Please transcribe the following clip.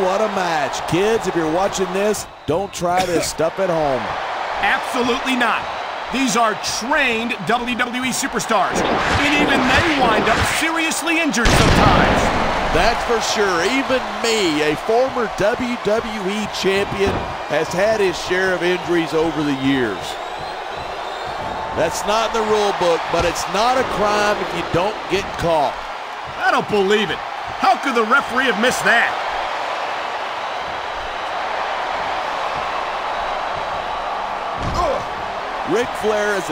what a match. Kids, if you're watching this, don't try this stuff at home. Absolutely not. These are trained WWE superstars, and even they wind up seriously injured sometimes. That's for sure. Even me, a former WWE champion, has had his share of injuries over the years. That's not in the rule book, but it's not a crime if you don't get caught. I don't believe it. How could the referee have missed that? Ric Flair is